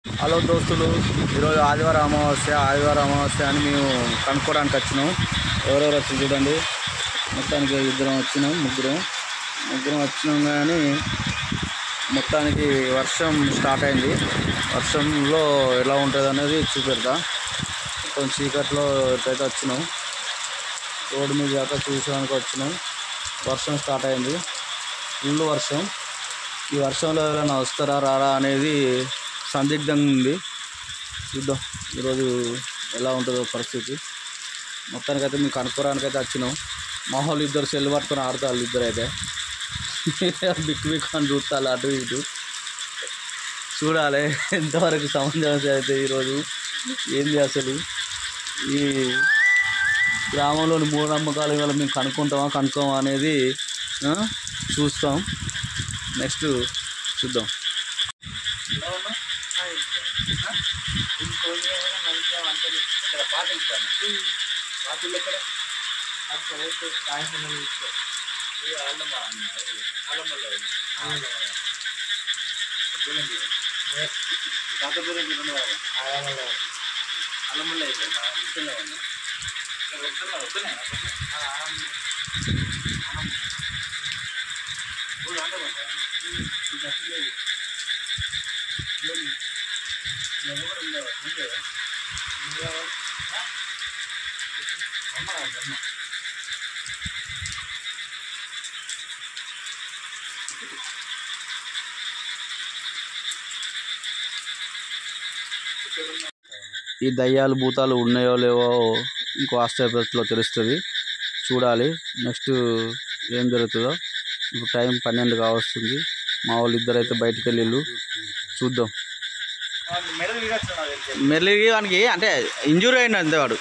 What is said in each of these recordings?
Hello దోస్తులు, ఈరోజు ఆదివారం అమావాస్య అని మేము కనుక్కోవడానికి వచ్చినాం. ఎవరెవరు వచ్చి చూడండి. మొత్తానికి ముగ్గురం వచ్చినాం. కానీ మొత్తానికి వర్షం స్టార్ట్ అయింది. వర్షంలో ఎలా ఉంటుంది అనేది చూపెడతా. మొత్తం చీకట్లో ఎట్లయితే వచ్చినాం, రోడ్డు మీద దాకా చూసడానికి వచ్చినాం. వర్షం స్టార్ట్ అయింది, ఫుల్ వర్షం. ఈ వర్షంలో ఎవరైనా వస్తారా రారా అనేది సందిగ్ధంగా ఉంది. చూద్దాం ఈరోజు ఎలా ఉంటుందో పరిస్థితి. మొత్తానికైతే మీకు కనుక్కోవడానికైతే వచ్చినాం. మా వాళ్ళు ఇద్దరు సెల్ పట్టుకొని ఆడతారు. ఇద్దరు అయితే బిక్కు అని చూస్తారు అటు ఇటు. చూడాలి ఎంతవరకు సమంజసం అయితే ఈరోజు ఏంది అసలు ఈ గ్రామంలోని మూఢనమ్మకాలు ఇవాళ మేము కనుక్కోమా అనేది చూస్తాం. నెక్స్ట్ చూద్దాం. ఈ దయ్యాలు భూతాలు ఉన్నాయో లేవో ఇంకో ఆస్ట్రేపేస్లో తెలుస్తుంది. చూడాలి నెక్స్ట్ ఏం జరుగుతుందో. ఇప్పుడు టైం 12 కావస్తుంది. మా వాళ్ళు ఇద్దరు అయితే బయటికి వెళ్ళిళ్ళు. చూద్దాం. మెల్లిగి వానికి అంటే ఇంజూరీ అయిన అంతే. వాడు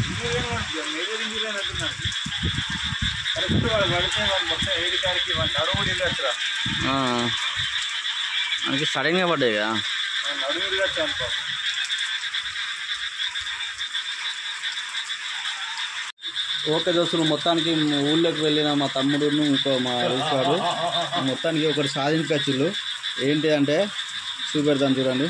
మనకి సడన్గా పడ్డాయి కదా. ఓకే దోస్తులు, మొత్తానికి ఊళ్ళోకి వెళ్ళిన మా తమ్ముడును ఇంకో మా రుషాడు మొత్తానికి ఒకటి సాధించచ్చిళ్ళు. ఏంటి అంటే చూపెడతాను చూడండి.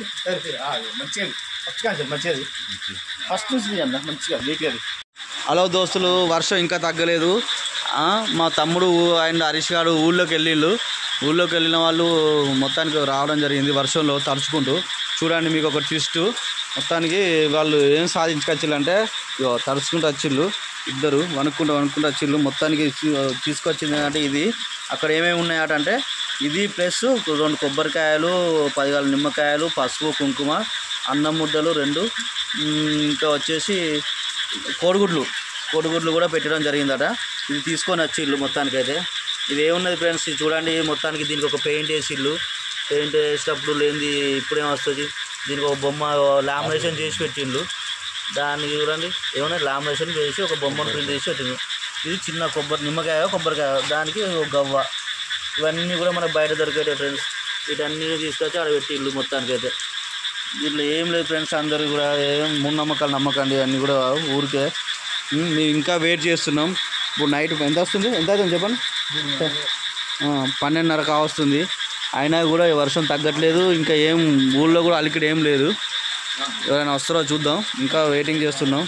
హలో దోస్తులు, వర్షం ఇంకా తగ్గలేదు. మా తమ్ముడు అండ్ హరీష్ గారు ఊళ్ళోకి వెళ్ళిన వాళ్ళు మొత్తానికి రావడం జరిగింది వర్షంలో తడుచుకుంటూ. చూడండి మీకు ఒక ట్విస్ట్. మొత్తానికి వాళ్ళు ఏం సాధించుకొచ్చిళ్ళు అంటే తడుచుకుంటూ వచ్చిళ్ళు. ఇద్దరు వణుక్కుంటూ వచ్చిళ్ళు. మొత్తానికి తీసుకొచ్చింది అంటే ఇది అక్కడ ఏమేమి ఉన్నాయట అంటే ఇది ప్లస్ 2 కొబ్బరికాయలు, 10 నిమ్మకాయలు, పసుపు, కుంకుమ, అన్నం ముద్దలు 2, ఇంకా వచ్చేసి కోడిగుడ్లు కూడా పెట్టడం జరిగిందట. ఇది తీసుకొని వచ్చిళ్ళు. మొత్తానికైతే ఇది ఏమున్నది ఫ్రెండ్స్ చూడండి. మొత్తానికి దీనికి ఒక పెయింట్ వేసిళ్ళు. పెయింట్ వేసేటప్పుడు లేనిది ఇప్పుడేం వస్తుంది. దీనికి ఒక బొమ్మ లామినేషన్ చేసి పెట్టిండు. దాన్ని చూడండి ఏమన్నా లామినేషన్ చేసి ఒక బొమ్మను ప్రింట్ చేసి పెట్టిండు. ఇది చిన్న కొబ్బరికాయ, దానికి ఒక గవ్వ. ఇవన్నీ కూడా మనకు బయట దొరికేటే ఫ్రెండ్స్. వీటన్నీ తీసుకొచ్చి ఆడ పెట్టిళ్ళు. మొత్తానికైతే దీంట్లో ఏం లేదు ఫ్రెండ్స్. అందరూ కూడా ఏం మూఢనమ్మకాలు నమ్మకండి. అన్నీ కూడా ఊరికే. మేము ఇంకా వెయిట్ చేస్తున్నాం. ఇప్పుడు నైట్ ఎంత వస్తుంది, ఎంత అవుతుంది చెప్పండి. 12:30 కావస్తుంది. అయినా కూడా వర్షం తగ్గట్లేదు. ఇంకా ఏం ఊళ్ళో కూడా అలికిడి ఏం లేదు. ఎవరైనా వస్తారో చూద్దాం. ఇంకా వెయిటింగ్ చేస్తున్నాం.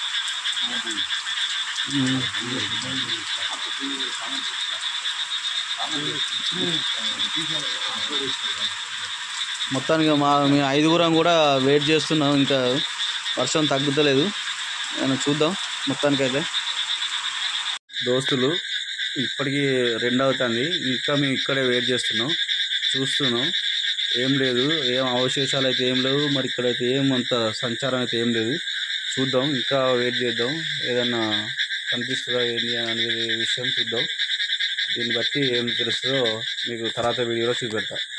మొత్తానికి మేము 5 కూడా వెయిట్ చేస్తున్నాం. ఇంకా వర్షం తగ్గుతలేదు. చూద్దాం. మొత్తానికైతే దోస్తులు ఇప్పటికీ 2 అవుతుంది. ఇంకా మేము ఇక్కడే వెయిట్ చేస్తున్నాం, చూస్తున్నాం. ఏం లేదు, ఏం అవశేషాలు అయితే ఏం లేవు. మరి ఇక్కడైతే ఏమంత సంచారం అయితే ఏం లేదు. చూద్దాం, ఇంకా వెయిట్ చేద్దాం. ఏదన్నా కనిపిస్తుందా ఏంటి అనేది విషయం చూద్దాం. దీన్ని బట్టి ఏం తెలుస్తుందో మీకు తర్వాత వీడియోలో చూపెడతా.